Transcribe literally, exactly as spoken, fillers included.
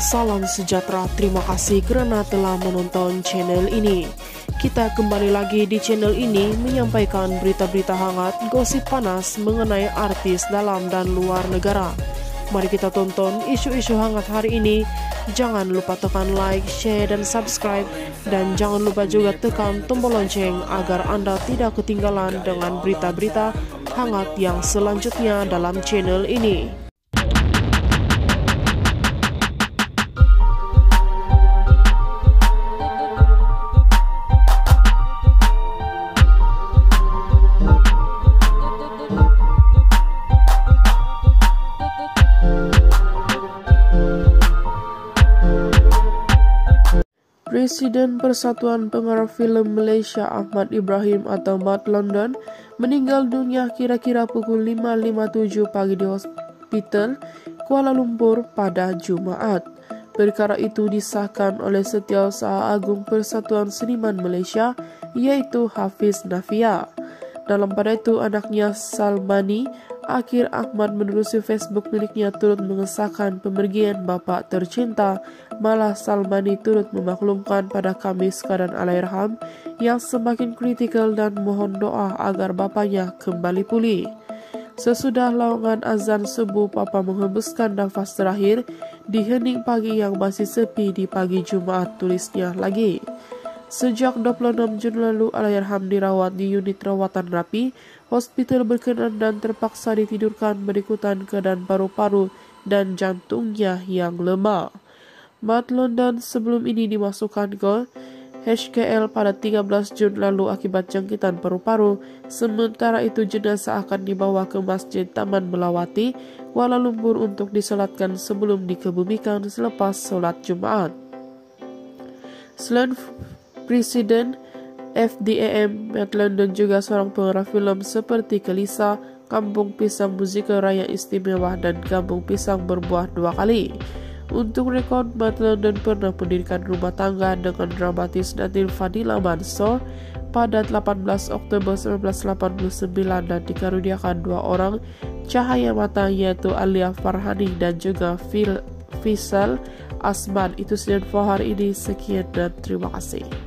Salam sejahtera, terima kasih karena telah menonton channel ini. Kita kembali lagi di channel ini menyampaikan berita-berita hangat, gosip panas mengenai artis dalam dan luar negara. Mari kita tonton isu-isu hangat hari ini. Jangan lupa tekan like, share, dan subscribe. Dan jangan lupa juga tekan tombol lonceng agar Anda tidak ketinggalan dengan berita-berita hangat yang selanjutnya dalam channel ini. Presiden Persatuan Pengarah Film Malaysia Ahmad Ibrahim atau Mat London meninggal dunia kira-kira pukul lima lima puluh tujuh pagi di Hospital Kuala Lumpur pada Jumaat. Perkara itu disahkan oleh Setiausaha Agung Persatuan Seniman Malaysia, yaitu Hafiz Nafia. Dalam pada itu, anaknya Salmani Akhir Ahmad menerusi Facebook miliknya turut mengesahkan pemergian bapa tercinta. Malah Salmani turut memaklumkan pada Kamis keadaan Allahyarham yang semakin kritikal dan mohon doa agar bapanya kembali pulih. Sesudah laungan azan subuh, papa menghembuskan nafas terakhir di hening pagi yang masih sepi di pagi Jumaat, tulisnya lagi. Sejak dua puluh enam Juni lalu, Allahyarham dirawat di unit rawatan rapi hospital berkenan dan terpaksa ditidurkan berikutan keadaan paru-paru dan jantungnya yang lemah. Mat London sebelum ini dimasukkan ke H K L pada tiga belas Juni lalu akibat jangkitan paru-paru. Sementara itu jenazah akan dibawa ke Masjid Taman Melawati, Kuala Lumpur untuk disolatkan sebelum dikebumikan selepas solat Jumaat. Selain Presiden F D A M, Mat London juga seorang pengarah film seperti Kelisa, Kampung Pisang Musikal Raya Istimewa, dan Kampung Pisang Berbuah Dua Kali. Untuk rekod, Mat London pernah mendirikan rumah tangga dengan dramatis Natil Fadila Mansor pada delapan belas Oktober seribu sembilan ratus delapan puluh sembilan dan dikaruniakan dua orang cahaya mata, yaitu Alia Farhani dan juga Faisal Asman. Itu saja info hari ini, sekian dan terima kasih.